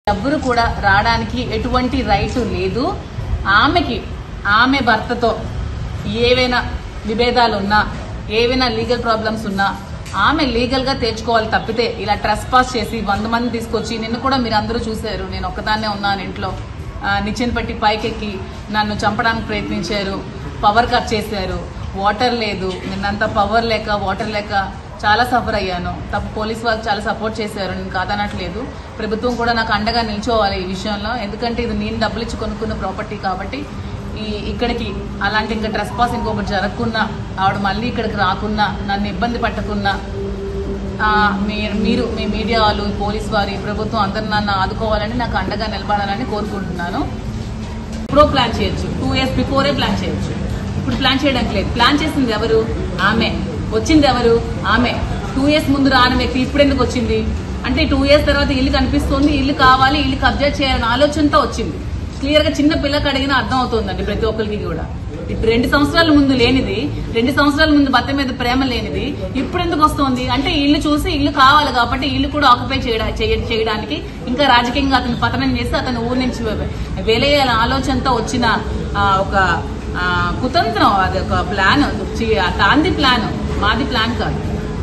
ఎవరు కూడా రావడానికి ఎటువంటి రైట్ లేదు. ఆమె భర్తతో ఏవైనా విభేదాలు ఉన్నా, ఏవైనా లీగల్ ప్రాబ్లమ్స్ ఉన్నా ఆమె లీగల్ గా తెచ్చుకోవాలి తప్పితే ఇలా ట్రెస్ పాస్ చేసి 100 మంది తీసుకొచ్చి, నిన్ను కూడా మీరు అందరూ చూశారు, నేను ఒక్కదాన్నే ఉన్నాను ఇంట్లో, నిచ్చెన పెట్టి పైకెక్కి నన్ను చంపడానికి ప్రయత్నించారు, పవర్ కట్ చేశారు, వాటర్ లేదు, నిన్నంతా పవర్ లేక వాటర్ లేక చాలా సఫర్ అయ్యాను. పోలీస్ వాళ్ళు చాలా సపోర్ట్ చేశారు, నేను కాదనట్లేదు. ప్రభుత్వం కూడా నాకు అండగా నిల్చోవాలి ఈ విషయంలో, ఎందుకంటే ఇది నేను డబ్బులు ఇచ్చి కొనుక్కున్న ప్రాపర్టీ కాబట్టి. ఇక్కడికి అలాంటి ఇంకా ట్రెస్ పాస్ ఇంకొకటి జరగకున్నా, ఆవిడ మళ్ళీ ఇక్కడికి రాకున్నా, నన్ను ఇబ్బంది పెట్టకున్నా మీరు మీ మీడియా వాళ్ళు, పోలీస్ వారి, ప్రభుత్వం అందరూ నన్ను ఆదుకోవాలని, నాకు అండగా నిలబడాలని కోరుకుంటున్నాను. ఇప్పుడు ప్లాన్ చేయొచ్చు, 2 years బిఫోరే ప్లాన్ చేయొచ్చు. ఇప్పుడు ప్లాన్ చేయడానికి లేదు. ప్లాన్ చేసింది ఎవరు? ఆమె. వచ్చింది ఎవరు? ఆమె. 2 years ముందు రాని వ్యక్తి ఇప్పుడు ఎందుకు వచ్చింది అంటే 2 years తర్వాత ఇల్లు కనిపిస్తుంది, ఇల్లు కావాలి, ఇల్లు కబ్జా చేయాలని ఆలోచనతో వచ్చింది. క్లియర్ గా చిన్న పిల్లకి అడిగినా అర్థం అవుతుందండి ప్రతి ఒక్కరికి కూడా. ఇప్పుడు 2 సంవత్సరాల ముందు లేనిది, 2 సంవత్సరాల ముందు భర్త మీద ప్రేమ లేనిది ఇప్పుడు ఎందుకు వస్తుంది అంటే ఇల్లు చూసి ఇల్లు కావాలి కాబట్టి ఇల్లు కూడా ఆక్యుపై చేయడానికి, ఇంకా రాజకీయంగా అతను పతనం చేసి అతను ఊరి నుంచి వెలయ్యాల ఆలోచనతో వచ్చిన ఒక కుతంత్రం. అది ఒక ప్లాన్, తాంది ప్లాన్, మాది ప్లాన్ కాదు.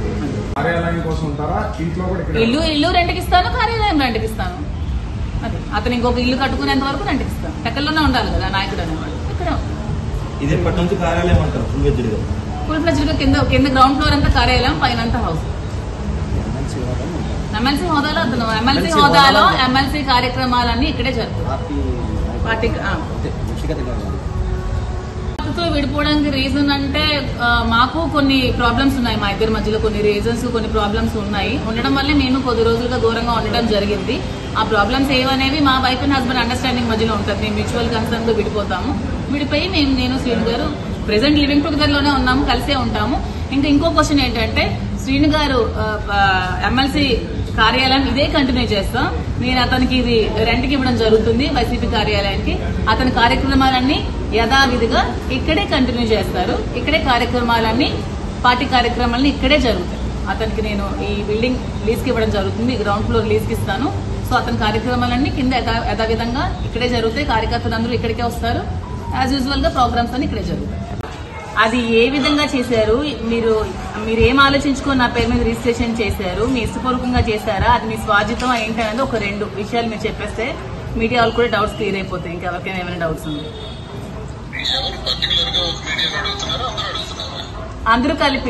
ఇల్లు రెంట్కి ఇస్తాను, కార్యాలయం రెంట్కి ఇస్తాను. అది అతను ఇంకొక ఇల్లు కట్టుకునేంత వరకు రెంట్కి ఇస్తాను. టెక్కల్లోనే ఉండాలి కదా నాయకుడు అనేవాడు. ఇక్కడ ఫుల్ ఫ్లెడ్జ్డ్ గా కింద గ్రౌండ్ ఫ్లోర్ అంతా కార్యాలయం, పైన అంతా హౌస్. ఎమ్మెల్సీ హోదాలో అతను ఎమ్మెల్సీ కార్యక్రమాలన్నీ ఇక్కడే జరుగుతాయి. పార్టీకి విడిపోవడానికి రీజన్ అంటే మాకు కొన్ని ప్రాబ్లమ్స్ ఉన్నాయి, మా ఇద్దరి మధ్యలో కొన్ని రీజన్స్, కొన్ని ప్రాబ్లమ్స్ ఉన్నాయి. ఉండడం వల్లే మేము కొద్ది రోజులుగా దూరంగా ఉండడం జరిగింది. ఆ ప్రాబ్లమ్స్ ఏవనేవి మా వైఫ్ అండ్ హస్బెండ్ అండర్స్టాండింగ్ మధ్యలో ఉంటుంది. మేము మ్యూచువల్ కన్సర్న్ తో విడిపోతాము. విడిపోయి నేను శ్రీను గారు ప్రెసెంట్ లివింగ్ టుగెదర్ లోనే ఉన్నాము, కలిసే ఉంటాము. ఇంకో క్వశ్చన్ ఏంటంటే, శ్రీను గారు ఎమ్మెల్సీ కార్యాలయం ఇదే కంటిన్యూ చేస్తాం. నేను అతనికి ఇది రెంట్కి ఇవ్వడం జరుగుతుంది, వైసీపీ కార్యాలయానికి. అతని కార్యక్రమాలన్నీ యథావిధిగా ఇక్కడే కంటిన్యూ చేస్తారు. ఇక్కడే కార్యక్రమాలన్నీ, పార్టీ కార్యక్రమాలన్నీ ఇక్కడే జరుగుతాయి. అతనికి నేను ఈ బిల్డింగ్ లీజ్కి ఇవ్వడం జరుగుతుంది, గ్రౌండ్ ఫ్లోర్ లీజ్కి ఇస్తాను. సో అతని కార్యక్రమాలన్నీ కింద యథావిధంగా ఇక్కడే జరుగుతాయి. కార్యకర్తలు అందరూ ఇక్కడికే వస్తారు. యాజ్ యూజువల్ గా ప్రోగ్రామ్స్ అన్ని ఇక్కడే జరుగుతాయి. అది ఏ విధంగా చేశారు, మీరు ఏం ఆలోచించుకొని నా పేరు మీద రిజిస్ట్రేషన్ చేశారు, మీ ఇష్టపూర్వకంగా చేశారా, అది మీ స్వాజితం ఏంటనేది ఒక 2 విషయాలు మీరు చెప్పేస్తే మీడియా వాళ్ళు కూడా డౌట్స్ క్లియర్ అయిపోతాయి. ఇంకెవరికైనా ఏమైనా డౌట్స్ ఉంది? అందరూ కలిపి,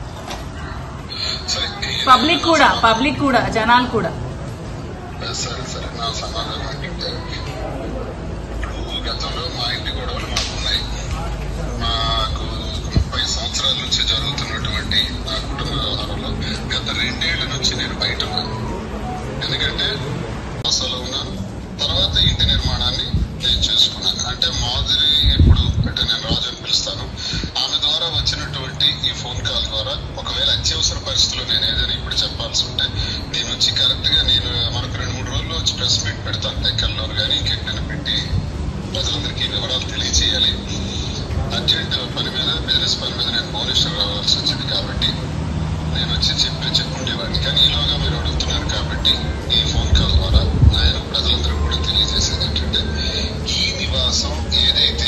పబ్లిక్ కూడా జనాలు కూడా. గతంలో మా ఇంటి గొడవలు మాకున్నాయి. మాకు 30 సంవత్సరాల నుంచి జరుగుతున్నటువంటి నా కుటుంబ వ్యవహారంలో గత 2 ఏళ్ల నుంచి నేను బయట ఉన్నాను. ఎందుకంటే అసలు ఉన్నాను. తర్వాత ఇంటి నిర్మాణాన్ని నేను చేసుకున్నాను. అంటే మాదిరి ఇప్పుడు అంటే నేను రాజు అని పిలుస్తాను. ఆమె ద్వారా వచ్చినటువంటి ఈ ఫోన్ కాల్ ద్వారా ఒకవేళ అత్యవసర పరిస్థితుల్లో నేను ఏదైనా ఇప్పుడు చెప్పాల్సి ఉంటే నేను వచ్చి కరెక్ట్ గా మనకు 2-3 రోజుల్లో వచ్చి ప్రెస్ మీట్ పెడతాను. టెక్కల్లో కానీ ఇంకెక్కడైనా పెట్టి ప్రజలందరికీ వివరాలు తెలియజేయాలి. అర్జెంట్ పని మీద, బిజినెస్ పని మీద నేను భువనేశ్వర్ రావాల్సి వచ్చింది కాబట్టి నేను వచ్చి చెప్పుండేవాడిని. కానీ ఈలోగా మీరు అడుగుతున్నారు కాబట్టి ఈ ఫోన్ కాల్ ద్వారా నేను ప్రజలందరూ కూడా తెలియజేసేది ఏంటంటే, ఈ నివాసం ఏదైతే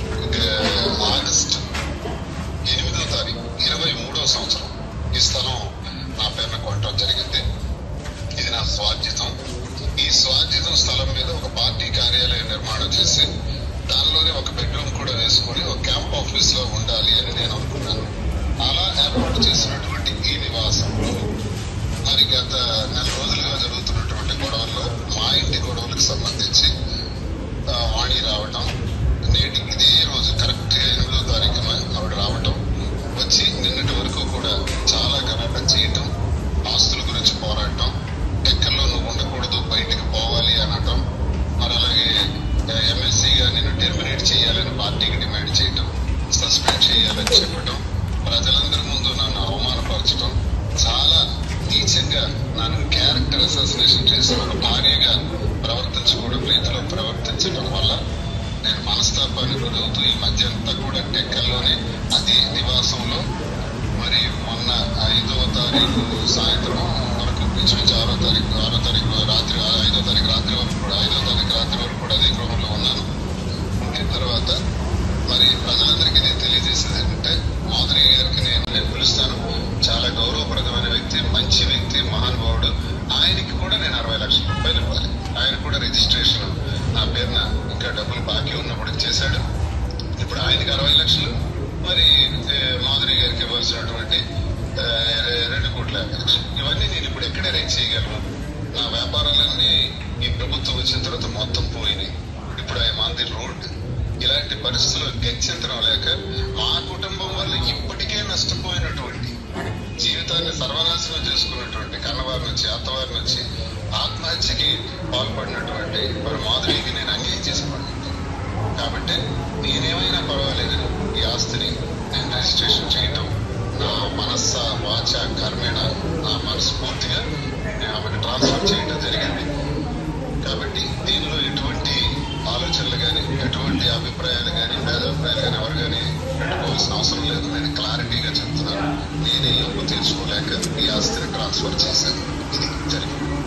ఆగస్టు 8వ తారీఖు 23వ సంవత్సరం ఈ స్థలం నా పేరున కొనడం జరిగింది. ఇది నా స్వార్జితం. ఈ స్వార్జితం స్థలం మీద ఒక పార్టీ కార్యాలయం నిర్మాణం చేసి దానిలోనే ఒక బెడ్రూమ్ కూడా వేసుకుని ఒక క్యాంప్ ఆఫీస్ లో ఉండాలి అని నేను అనుకున్నాను. అలా ఏర్పాటు చేసినటువంటి ఈ నివాసంలో మరి గత 4 రోజులుగా జరుగుతున్నటువంటి గొడవల్లో మా ఇంటి గొడవలకు సంబంధించి వాణి రావటం, నేటి ఇదే రోజు కరెక్ట్ 8వ తారీఖున ఆవిడ రావటం, వచ్చి నిన్నటి వరకు కూడా చాలా గలాట చేయటం, ఆస్తుల గురించి పోరాటం, టెక్కల్లో నువ్వు ఉండకూడదు బయటికి పోవాలి అనటం, మరి అలాగే ఎమ్మెల్సీగా నేను టెర్మినేట్ చేయాలని పార్టీకి డిమాండ్ చేయటం, సస్పెండ్ చేయాలని చెప్పటం, ప్రజలందరి ముందు నన్ను అవమానపరచడం, చాలా నీచంగా నన్ను క్యారెక్టర్ అసాసినేషన్ చేసి ఒక భార్యగా ప్రవర్తించకూడదు రీతిలో ప్రవర్తించడం వల్ల నేను మనస్తాపానికి గురవుతూ ఈ మధ్య అంతా కూడా టెక్కల్లోనే అదే నివాసంలో మరి మొన్న 5వ తారీఖు సాయంత్రం వరకు ఇంచుమించు 6వ తారీఖు రాత్రి 5వ తారీఖు రాత్రి వరకు ప్రభుత్వం వచ్చిన తర్వాత మొత్తం పోయినాయి. ఇప్పుడు ఐఎమ్ ఆన్ ది రోడ్. ఇలాంటి పరిస్థితుల్లో గత్యంతరం లేక మా కుటుంబం వల్ల ఇప్పటికే నష్టపోయినటువంటి, జీవితాన్ని సర్వనాశనం చేసుకున్నటువంటి, కన్నవారి నుంచి అత్తవారి నుంచి ఆత్మహత్యకి పాల్పడినటువంటి మరి మాధురికి నేను అన్యాయం చేసేవాడిని. కాబట్టి నేనేమైనా పర్వాలేదని ఈ ఆస్తిని నేను రిజిస్ట్రేషన్ చేయటం నా మనస్స వాచ కర్మేణ నా మనస్ఫూర్తిగా నేను ఆమెకు ట్రాన్స్ఫర్ చేయడం జరిగింది. కాబట్టి దీనిలో ఎటువంటి ఆలోచనలు కానీ ఎటువంటి అభిప్రాయాలు కానీ భేదాభిప్రాయాలు కానీ ఎవరు కానీ పెట్టుకోవాల్సిన అవసరం లేదు. నేను క్లారిటీగా చెప్తున్నాను. నేనే అప్పు తీర్చుకోలేక ఈ ఆస్తిని ట్రాన్స్ఫర్ చేశాను. ఇది జరిగింది.